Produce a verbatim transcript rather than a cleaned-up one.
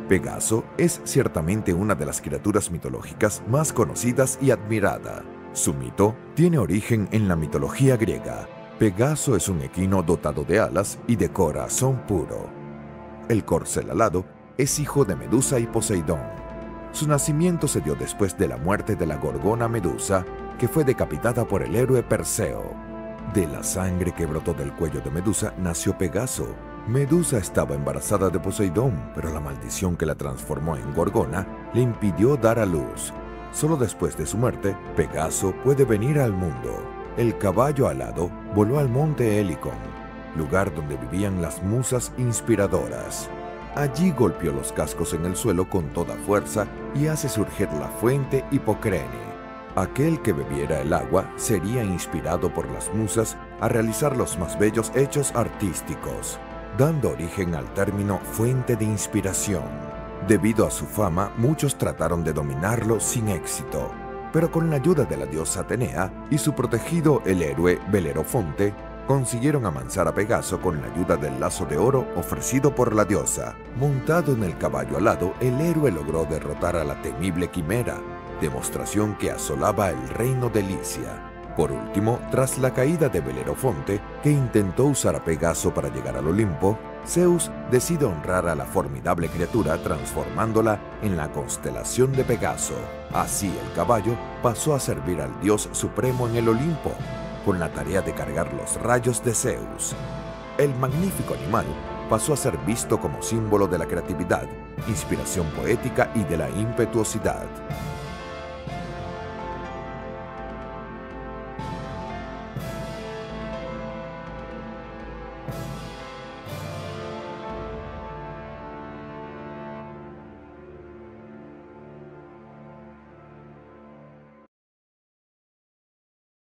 Pegaso es ciertamente una de las criaturas mitológicas más conocidas y admirada. Su mito tiene origen en la mitología griega. Pegaso es un equino dotado de alas y de corazón puro. El corcel alado es hijo de Medusa y Poseidón. Su nacimiento se dio después de la muerte de la gorgona Medusa, que fue decapitada por el héroe Perseo. De la sangre que brotó del cuello de Medusa nació Pegaso. Medusa estaba embarazada de Poseidón, pero la maldición que la transformó en gorgona le impidió dar a luz. Solo después de su muerte, Pegaso puede venir al mundo. El caballo alado voló al monte Helicón, lugar donde vivían las musas inspiradoras. Allí golpeó los cascos en el suelo con toda fuerza y hace surgir la fuente Hipocrene. Aquel que bebiera el agua sería inspirado por las musas a realizar los más bellos hechos artísticos, dando origen al término fuente de inspiración. Debido a su fama, muchos trataron de dominarlo sin éxito, pero con la ayuda de la diosa Atenea y su protegido el héroe Belerofonte, consiguieron amansar a Pegaso con la ayuda del lazo de oro ofrecido por la diosa. Montado en el caballo alado, el héroe logró derrotar a la temible quimera, demostración que asolaba el reino de Licia. Por último, tras la caída de Belerofonte, que intentó usar a Pegaso para llegar al Olimpo, Zeus decide honrar a la formidable criatura transformándola en la constelación de Pegaso. Así el caballo pasó a servir al dios supremo en el Olimpo, con la tarea de cargar los rayos de Zeus. El magnífico animal pasó a ser visto como símbolo de la creatividad, inspiración poética y de la impetuosidad.